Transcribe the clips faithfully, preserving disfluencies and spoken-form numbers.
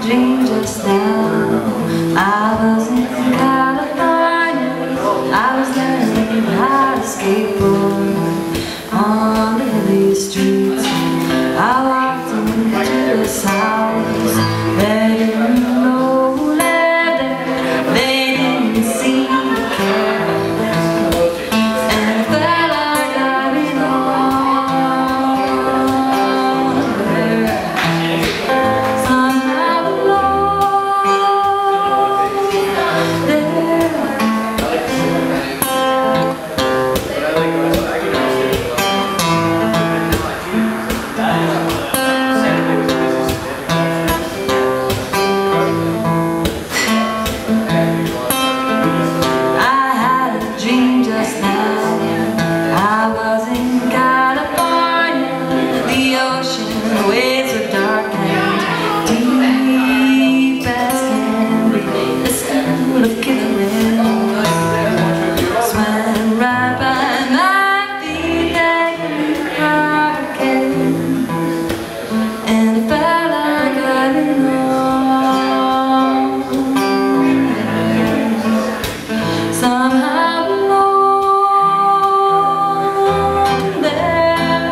dream just now. I was in California. I was learning how to skateboard on the hilly streets. I walked into this house. They didn't know who lived there. They didn't seem to care. And it felt like I belonged there. Somehow alone there. Waves are dark and deep as can be. The school of killing swam right by my feet like a hurricane, and it felt like I belonged somehow alone there.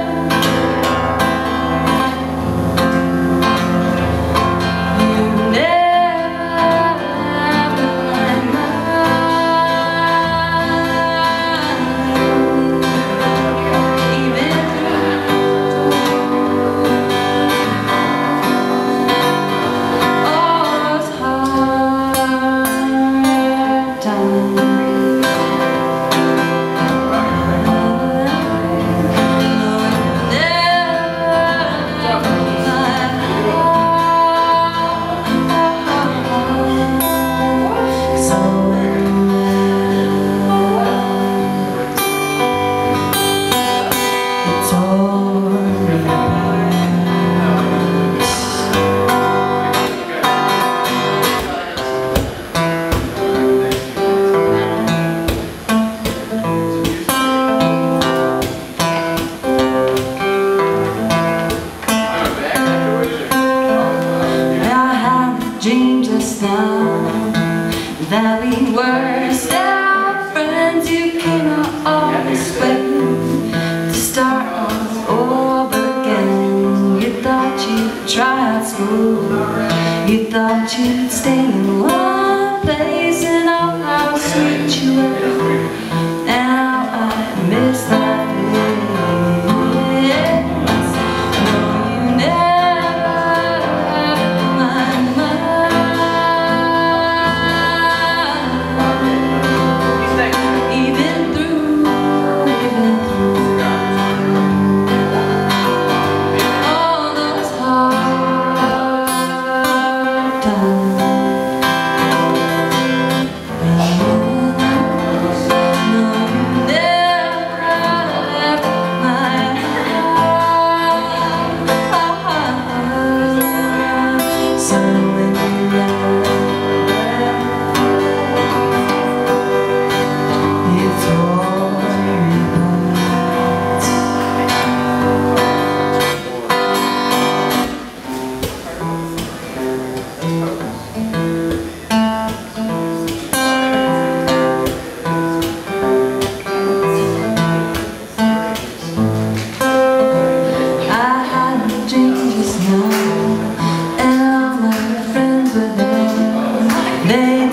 Dream just now that we were still friends. You came out all this way to start all over again. You thought you'd try out school, you thought you'd stay in one place, and oh how sweet you were, and how I miss that place. They